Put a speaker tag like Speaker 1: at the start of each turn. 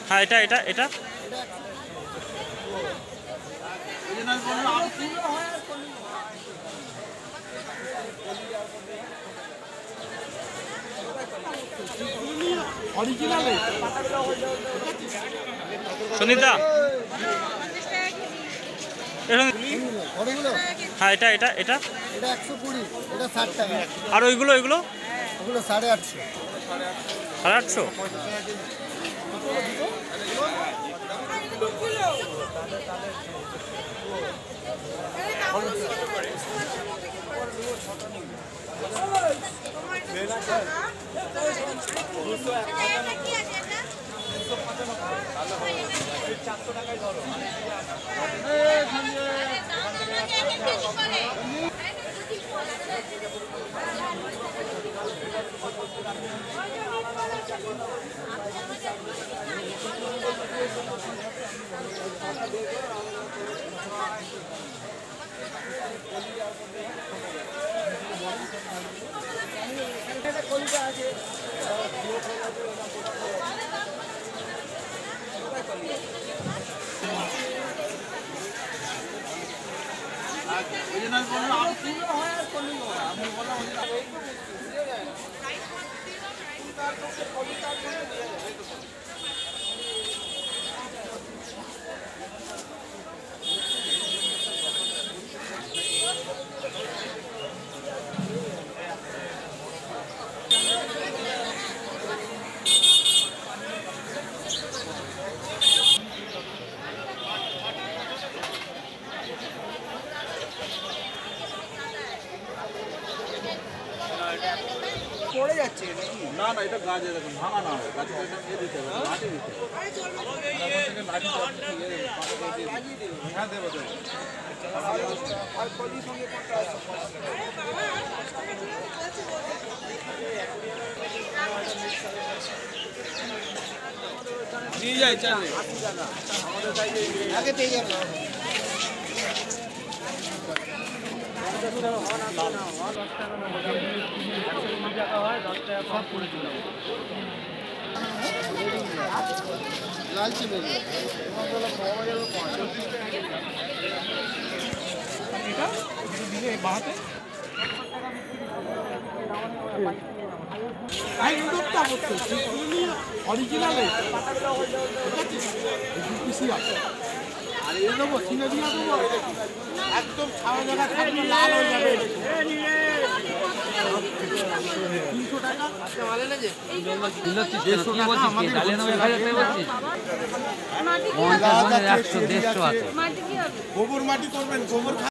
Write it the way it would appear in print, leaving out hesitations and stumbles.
Speaker 1: হ্যাঁ এটা এটা এটা সুনিতা হ্যাঁ এটা এটা এটা
Speaker 2: 120, এটা 60 টাকা।
Speaker 1: আর ওইগুলো ওইগুলো
Speaker 2: ওগুলো 850।
Speaker 1: 850।
Speaker 2: পড়ে যাচ্ছে
Speaker 3: না না এটা গাছ এরকম ভাঙা না হয় গাছে এ দিতে হবে মাটি দিতে হবে হ্যাঁ দেবো দেবো
Speaker 2: আর কলির সঙ্গে কোনটা আছে
Speaker 3: নিয়ে যাই চালে
Speaker 2: আমাদের সাইডে আগে পেয়ে যাবে লালচি বেরি
Speaker 3: অরিজিনাল আর এ দেবো চিনে দিয়ে দেবো একদম ছাওয়া জায়গা থাকবে লাল হয়ে যাবে 300 টাকা আজকে ভালো না যে 150 টাকা আমাদের ডালিয়া নামে ভাই একটা বলছিস মাটি কি আছে 150 আছে মাটি কি হবে গোবর মাটি করবেন গোবর